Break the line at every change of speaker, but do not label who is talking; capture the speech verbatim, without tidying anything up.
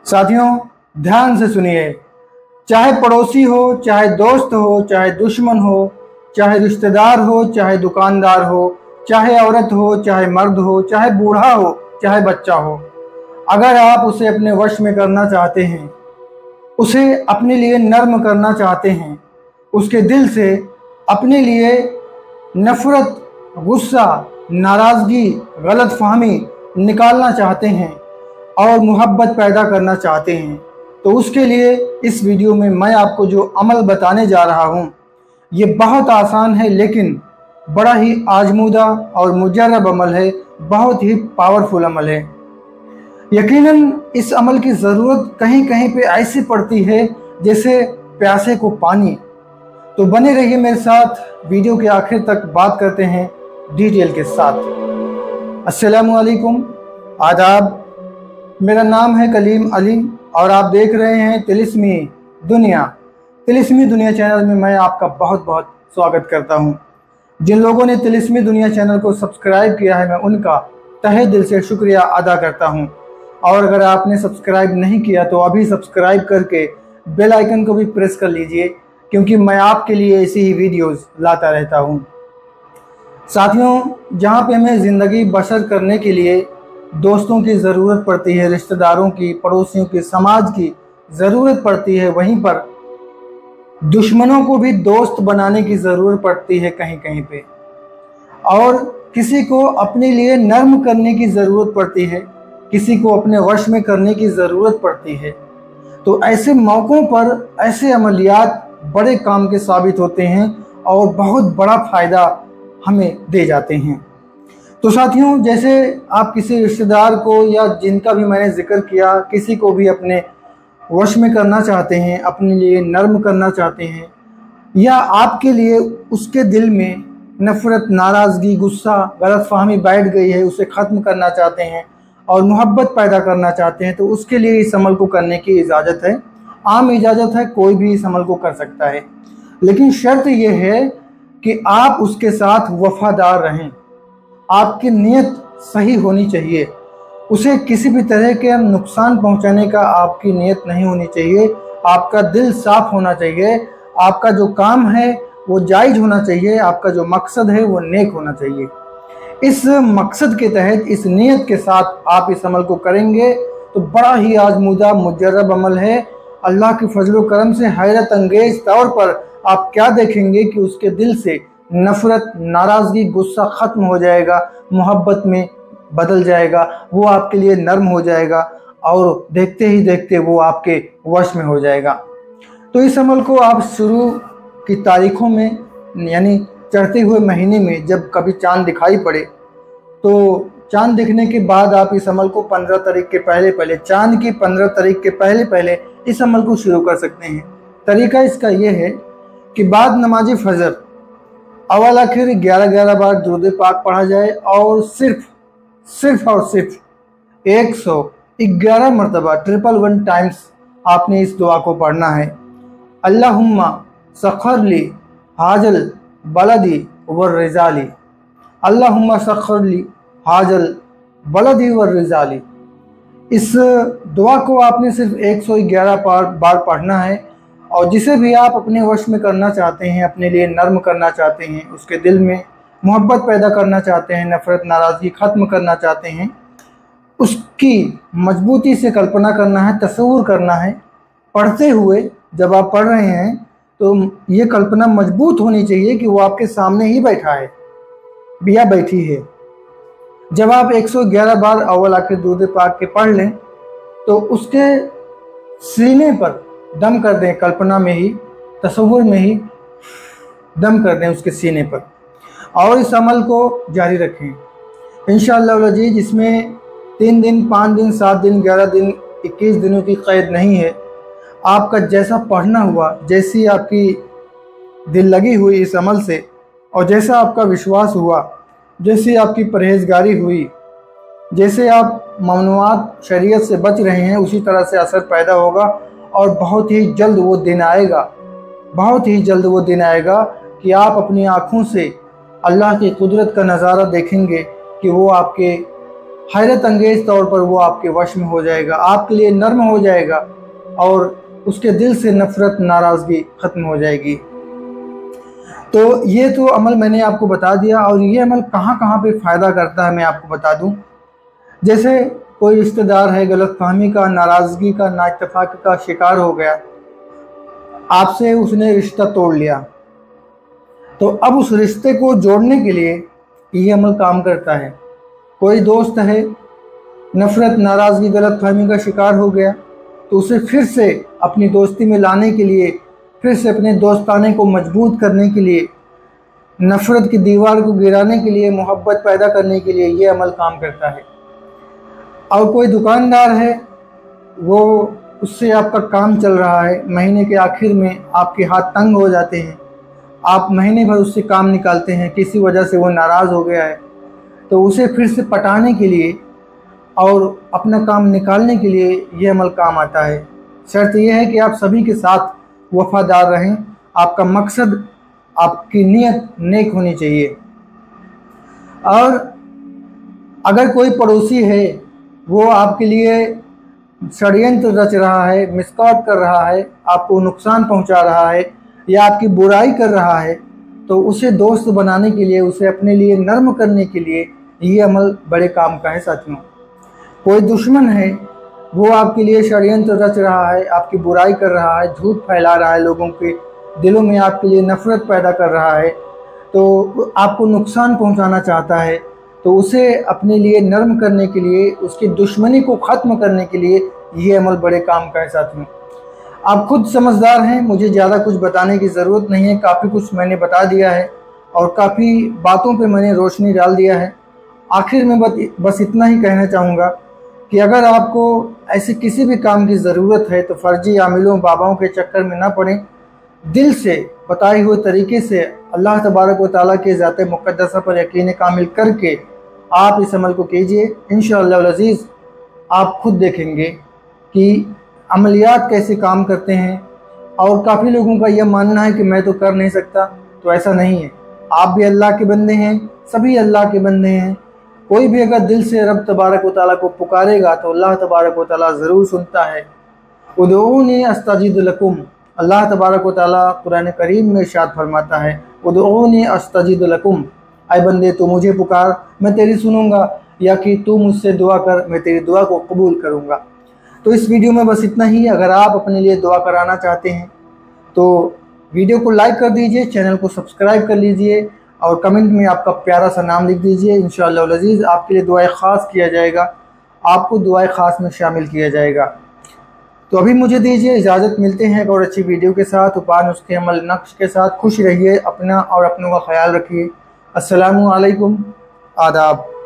साथियों ध्यान से सुनिए, चाहे पड़ोसी हो, चाहे दोस्त हो, चाहे दुश्मन हो, चाहे रिश्तेदार हो, चाहे दुकानदार हो, चाहे औरत हो, चाहे मर्द हो, चाहे बूढ़ा हो, चाहे बच्चा हो, अगर आप उसे अपने वश में करना चाहते हैं, उसे अपने लिए नर्म करना चाहते हैं, उसके दिल से अपने लिए नफ़रत, गुस्सा, नाराज़गी, गलतफहमी निकालना चाहते हैं और मोहब्बत पैदा करना चाहते हैं, तो उसके लिए इस वीडियो में मैं आपको जो अमल बताने जा रहा हूँ, ये बहुत आसान है लेकिन बड़ा ही आजमूदा और मुजर्रब अमल है, बहुत ही पावरफुल अमल है। यकीनन इस अमल की ज़रूरत कहीं कहीं पे ऐसी पड़ती है जैसे प्यासे को पानी। तो बने रहिए मेरे साथ, वीडियो के आखिर तक बात करते हैं डिटेल के साथ। अस्सलामु अलैकुम, आदाब। मेरा नाम है कलीम अली और आप देख रहे हैं तिलिस्मी दुनिया। तिलिस्मी दुनिया चैनल में मैं आपका बहुत बहुत स्वागत करता हूं। जिन लोगों ने तिलिस्मी दुनिया चैनल को सब्सक्राइब किया है, मैं उनका तहे दिल से शुक्रिया अदा करता हूं। और अगर आपने सब्सक्राइब नहीं किया तो अभी सब्सक्राइब करके बेल आइकन को भी प्रेस कर लीजिए, क्योंकि मैं आपके लिए ऐसी ही वीडियोस लाता रहता हूं। साथियों, जहां पे हमें ज़िंदगी बसर करने के लिए दोस्तों की ज़रूरत पड़ती है, रिश्तेदारों की, पड़ोसियों की, समाज की ज़रूरत पड़ती है, वहीं पर दुश्मनों को भी दोस्त बनाने की ज़रूरत पड़ती है कहीं कहीं पे, और किसी को अपने लिए नर्म करने की ज़रूरत पड़ती है, किसी को अपने वश में करने की ज़रूरत पड़ती है। तो ऐसे मौक़ों पर ऐसे अमलियात बड़े काम के साबित होते हैं और बहुत बड़ा फ़ायदा हमें दे जाते हैं। तो साथियों, जैसे आप किसी रिश्तेदार को या जिनका भी मैंने जिक्र किया, किसी को भी अपने वश में करना चाहते हैं, अपने लिए नर्म करना चाहते हैं, या आपके लिए उसके दिल में नफ़रत, नाराज़गी, गुस्सा, गलतफहमी बैठ गई है, उसे ख़त्म करना चाहते हैं और मोहब्बत पैदा करना चाहते हैं, तो उसके लिए इस अमल को करने की इजाज़त है। आम इजाज़त है, कोई भी इस अमल को कर सकता है, लेकिन शर्त यह है कि आप उसके साथ वफ़ादार रहें। आपकी नीयत सही होनी चाहिए, उसे किसी भी तरह के नुकसान पहुंचाने का आपकी नीयत नहीं होनी चाहिए। आपका दिल साफ होना चाहिए, आपका जो काम है वो जायज़ होना चाहिए, आपका जो मकसद है वो नेक होना चाहिए। इस मकसद के तहत, इस नीयत के साथ आप इस अमल को करेंगे तो बड़ा ही आजमूदा मुजर्रब अमल है। अल्लाह के फजल करम से हैरत अंगेज़ तौर पर आप क्या देखेंगे कि उसके दिल से नफ़रत, नाराज़गी, गुस्सा ख़त्म हो जाएगा, मोहब्बत में बदल जाएगा, वो आपके लिए नर्म हो जाएगा और देखते ही देखते वो आपके वश में हो जाएगा। तो इस अमल को आप शुरू की तारीख़ों में, यानी चढ़ते हुए महीने में जब कभी चाँद दिखाई पड़े, तो चाँद दिखने के बाद आप इस अमल को पंद्रह तारीख के पहले पहले चाँद की पंद्रह तारीख के पहले पहले इस अमल को शुरू कर सकते हैं। तरीका इसका ये है कि बाद नमाज फजर अवल आखिर ग्यारह ग्यारह बार दुरूद पाक पढ़ा जाए और सिर्फ सिर्फ और सिर्फ एक सौ ग्यारह मरतबा ट्रिपल वन टाइम्स आपने इस दुआ को पढ़ना है। अल्लाहुम्मा सखर ली हाजल बलदी वर रिजाली, अल्लाहुम्मा सखर ली हाजल बलदी वर रिजाली। इस दुआ को आपने सिर्फ एक सौ ग्यारह बार पढ़ना है, और जिसे भी आप अपने वश में करना चाहते हैं, अपने लिए नर्म करना चाहते हैं, उसके दिल में मोहब्बत पैदा करना चाहते हैं, नफ़रत, नाराज़गी ख़त्म करना चाहते हैं, उसकी मजबूती से कल्पना करना है, तस्वुर करना है। पढ़ते हुए जब आप पढ़ रहे हैं तो ये कल्पना मजबूत होनी चाहिए कि वो आपके सामने ही बैठा है या बैठी है। जब आप एक सौ ग्यारह बार अव्वल आखिर दुरूद पाक के पढ़ लें तो उसके सीने पर दम कर दें, कल्पना में ही, तस्वुर में ही दम कर दें उसके सीने पर, और इस अमल को जारी रखें इंशाअल्लाह अज़ीज़। इसमें तीन दिन, पाँच दिन, सात दिन, ग्यारह दिन, इक्कीस दिनों की क़ैद नहीं है। आपका जैसा पढ़ना हुआ, जैसी आपकी दिल लगी हुई इस अमल से, और जैसा आपका विश्वास हुआ, जैसी आपकी परहेज़गारी हुई, जैसे आप ममनुआत शरीयत से बच रहे हैं, उसी तरह से असर पैदा होगा। और बहुत ही जल्द वो दिन आएगा, बहुत ही जल्द वो दिन आएगा कि आप अपनी आँखों से अल्लाह की कुदरत का नज़ारा देखेंगे कि वो आपके हैरत अंगेज तौर पर वो आपके वश में हो जाएगा, आपके लिए नर्म हो जाएगा और उसके दिल से नफरत नाराज़गी ख़त्म हो जाएगी। तो ये तो अमल मैंने आपको बता दिया। और ये अमल कहाँ कहाँ पे फ़ायदा करता है मैं आपको बता दूं। जैसे कोई रिश्तेदार है गलतफहमी का, नाराज़गी का, नाइत्तेफाक़ का शिकार हो गया, आपसे उसने रिश्ता तोड़ लिया, तो अब उस रिश्ते को जोड़ने के लिए ये अमल काम करता है। कोई दोस्त है नफ़रत, नाराज़गी, गलतफहमी का शिकार हो गया, तो उसे फिर से अपनी दोस्ती में लाने के लिए, फिर से अपने दोस्ताने को मजबूत करने के लिए, नफ़रत की दीवार को गिराने के लिए, मोहब्बत पैदा करने के लिए ये अमल काम करता है। और कोई दुकानदार है, वो उससे आपका काम चल रहा है, महीने के आखिर में आपके हाथ तंग हो जाते हैं, आप महीने भर उससे काम निकालते हैं, किसी वजह से वो नाराज़ हो गया है, तो उसे फिर से पटाने के लिए और अपना काम निकालने के लिए ये अमल काम आता है। शर्त यह है कि आप सभी के साथ वफादार रहें, आपका मकसद, आपकी नीयत नेक होनी चाहिए। और अगर कोई पड़ोसी है वो आपके लिए षड्यंत्र रच रहा है, मिसकॉट कर रहा है, आपको नुकसान पहुंचा रहा है या आपकी बुराई कर रहा है, तो उसे दोस्त बनाने के लिए, उसे अपने लिए नर्म करने के लिए ये अमल बड़े काम का है साथियों। कोई दुश्मन है, वो आपके लिए षड्यंत्र रच रहा है, आपकी बुराई कर रहा है, झूठ फैला रहा है, लोगों के दिलों में आपके लिए नफ़रत पैदा कर रहा है, तो आपको नुकसान पहुंचाना चाहता है, तो उसे अपने लिए नर्म करने के लिए, उसकी दुश्मनी को ख़त्म करने के लिए ये अमल बड़े काम का है साथियों। आप खुद समझदार हैं, मुझे ज़्यादा कुछ बताने की ज़रूरत नहीं है, काफ़ी कुछ मैंने बता दिया है और काफ़ी बातों पे मैंने रोशनी डाल दिया है। आखिर में बस बस इतना ही कहना चाहूँगा कि अगर आपको ऐसे किसी भी काम की ज़रूरत है तो फ़र्जी आमिलों, बाबाओं के चक्कर में ना पड़ें, दिल से बताए हुए तरीके से अल्लाह तबारक व तआला के ज़ात मुक़द्दसा पर यकीन कामिल करके आप इस अमल को कीजिए। इंशाअल्लाह अज़ीज़ आप खुद देखेंगे कि अमलियात कैसे काम करते हैं। और काफ़ी लोगों का यह मानना है कि मैं तो कर नहीं सकता, तो ऐसा नहीं है। आप भी अल्लाह के बंदे हैं, सभी अल्लाह के बंदे हैं। कोई भी अगर दिल से रब तबारक व तआला को पुकारेगा तो अल्लाह तबारक व तआला ज़रूर सुनता है। उदऊनी अस्तजिब लकुम, अल्लाह तबारक व तआला कुरान करीम में इरशाद फरमाता है, उदऊनी अस्तजिब लकुम, ऐ बंदे तू मुझे पुकार, मैं तेरी सुनूंगा, या कि तू मुझसे दुआ कर, मैं तेरी दुआ को कबूल करूंगा। तो इस वीडियो में बस इतना ही। अगर आप अपने लिए दुआ कराना चाहते हैं तो वीडियो को लाइक कर दीजिए, चैनल को सब्सक्राइब कर लीजिए और कमेंट में आपका प्यारा सा नाम लिख दीजिए। इंशाअल्लाह अज़ीज़ आपके लिए दुआए ख़ास किया जाएगा, आपको दुआए ख़ास में शामिल किया जाएगा। तो अभी मुझे दीजिए इजाज़त, मिलते हैं एक और अच्छी वीडियो के साथ, उपान उसके अमल नक्श के साथ। खुश रहिए, अपना और अपनों का ख्याल रखिए। अस्सलामु अलैकुम, आदाब।